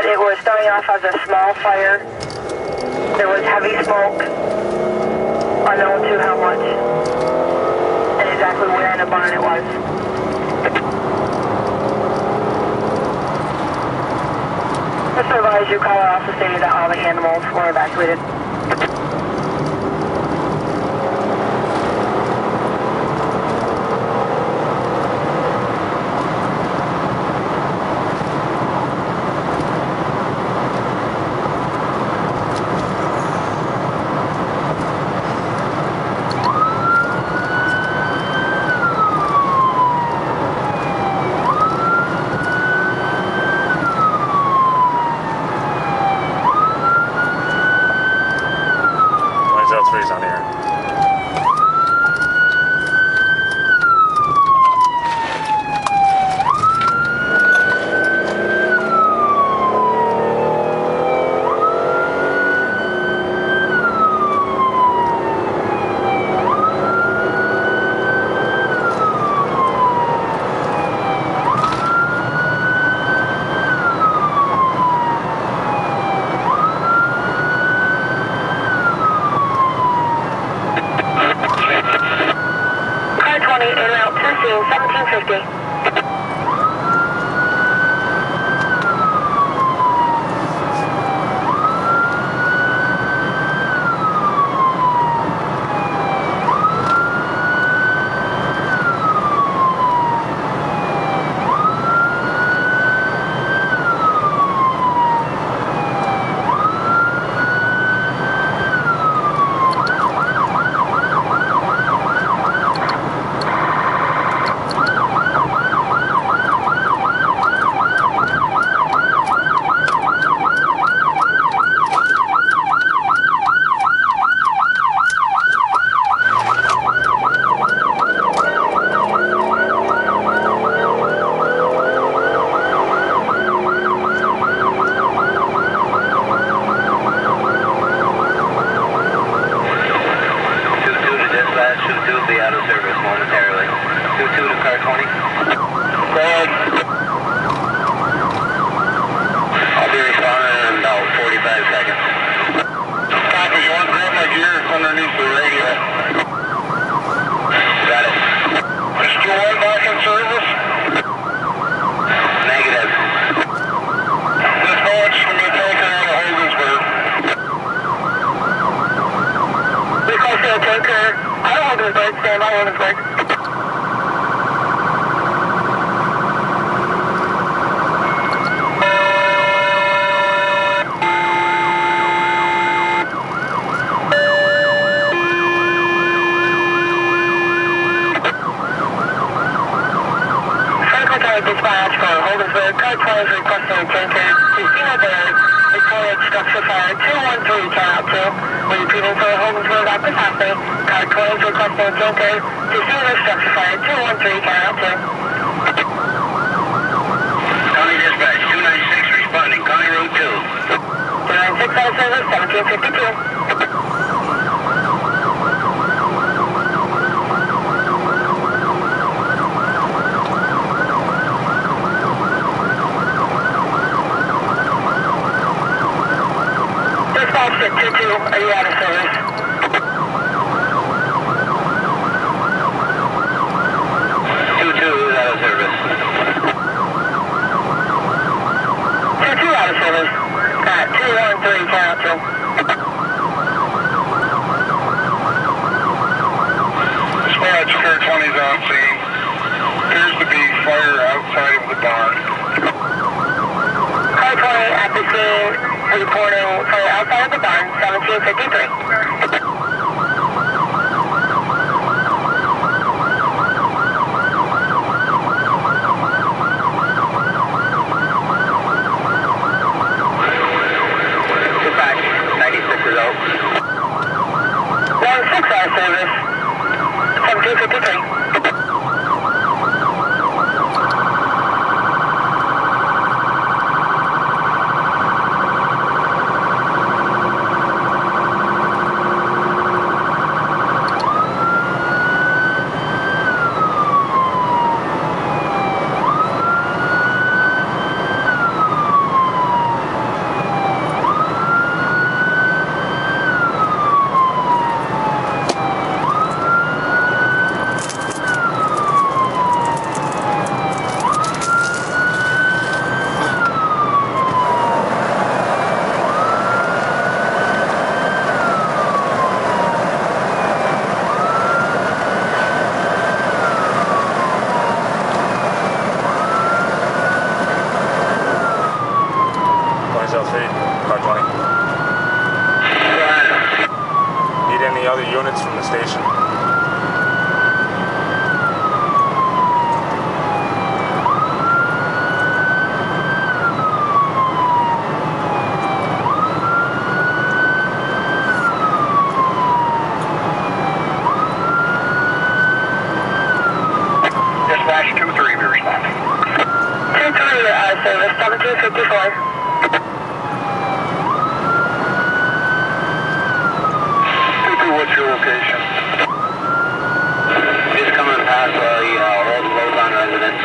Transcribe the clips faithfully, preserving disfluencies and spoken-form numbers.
It was starting off as a small fire. There was heavy smoke, unknown to how much, and exactly where in the barn it was. Just to advise you, caller also stated that all the animals were evacuated. Freeze on here. seventeen fifty. Be out of service momentarily. two two to car twenty. Go ahead. I'll be responding in about forty-five seconds. Copy, you want to grab my gear underneath the radio? Got it. Is two one back in service? Negative. Dispatch from the tanker out of Hogansburg. Request to a tanker. I don't have Hogansburg, stand by Hogansburg. Secretary Dispatch for Hogansburg, car twenty is requesting a tanker. Christina Baird, reported structure fire two one three, count out two. We're repeating for Hogansburg at the Cafe. Car twenty is requesting a tanker. Christina structure fire two one three, count out two. County Dispatch two nine six responding, County Road two. two nine six out of service, seventeen fifty-two. Dispatch at two two, are you out of service? two two is out of service. two two out of service. Got two one three, count out two. Dispatch, car twenty is on scene. Appears to be fire outside of the barn. Car twenty at the scene, reporting fire outside of the barn, seventeen fifty-three. Dispatch, ninety-six is out. one six out of service, seventeen fifty-three. service seventeen fifty-four. What's your location? Just coming past the uh, old Lozon residence.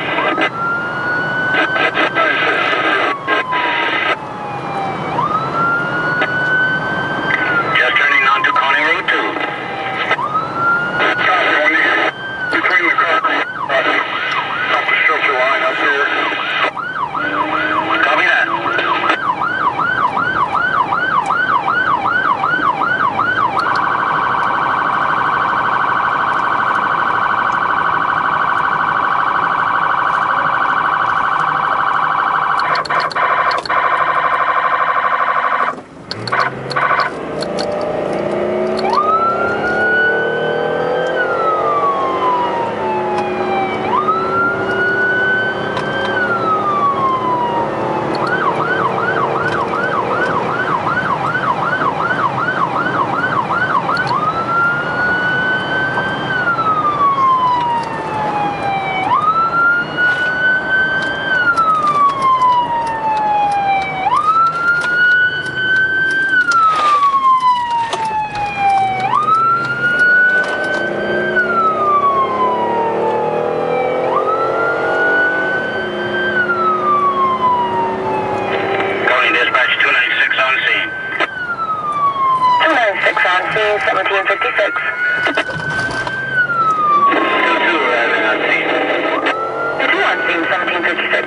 Just turning onto Coney Road two. Between the car, up the structure line up here. Copy that. seventeen fifty-six. two two arriving on scene. two two on scene, seventeen fifty-six.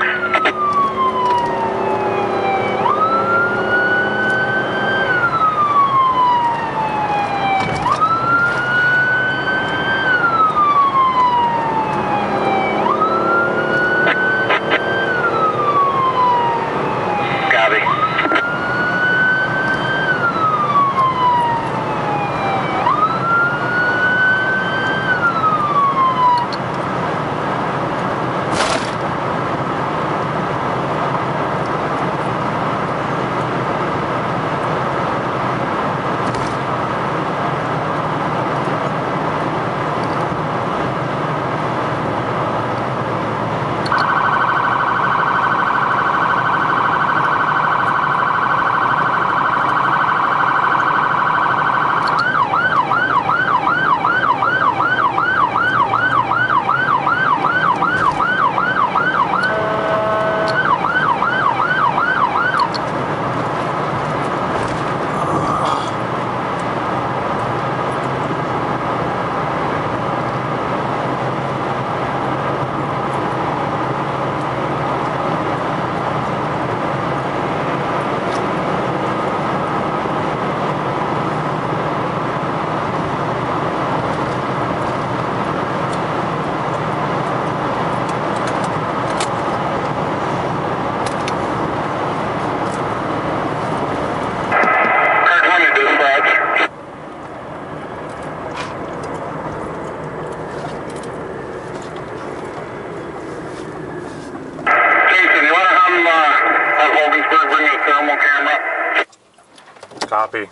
Copy.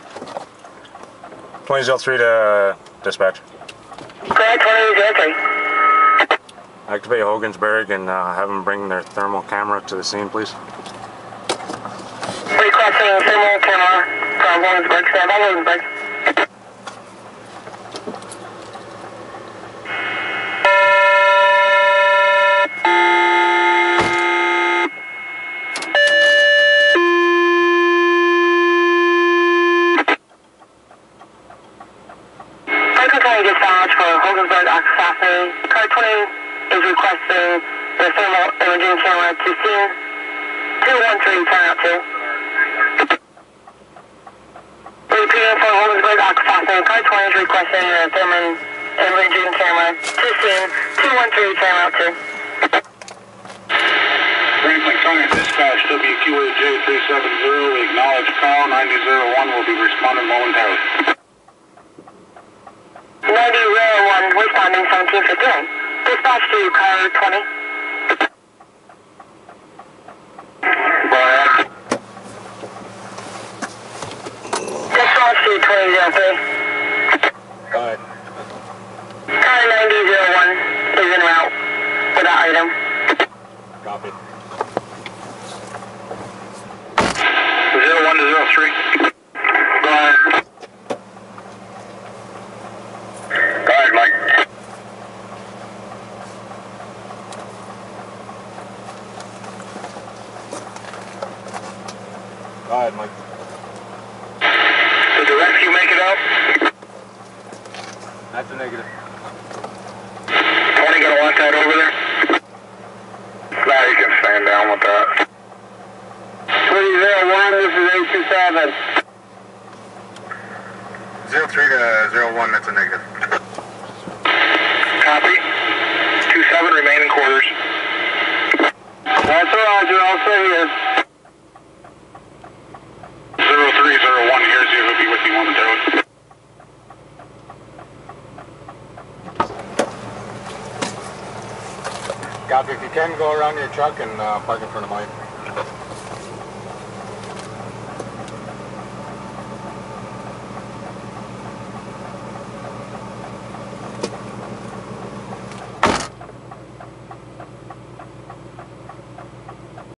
twenty oh three to dispatch. Correct, twenty oh three. Activate Hogansburg and uh, have them bring their thermal camera to the scene, please. Requesting thermal camera from Hogansburg. Stand by Hogansburg. Dispatch for Hogansburg Oxford. Car twenty is requesting the thermal imaging camera to scene. two one three, turn out two. Repeating for Hogansburg Oxford. Car twenty is requesting the thermal imaging camera to scene. two one three, turn out two. Franklin County Dispatch, W Q A J three seven zero, we acknowledge call. ninety oh one will be responding momentarily. ninety oh one, responding seventeen fifty-nine. Dispatch to car twenty. Dispatch to twenty oh three. Go ahead. Car ninety oh one is en route for that item. Copy. Go ahead, Mike. Did the rescue make it out? That's a negative. twenty, gonna want that over there? Now you can stand down with that. three zero one, this is eight two seven. zero three to zero one, that's a negative. Copy. two seven, remain in quarters. That's a roger, I'll stay here. zero three zero one here, see if it'll be with you momentarily. Copy. If you can, go around your truck and uh, park in front of mine.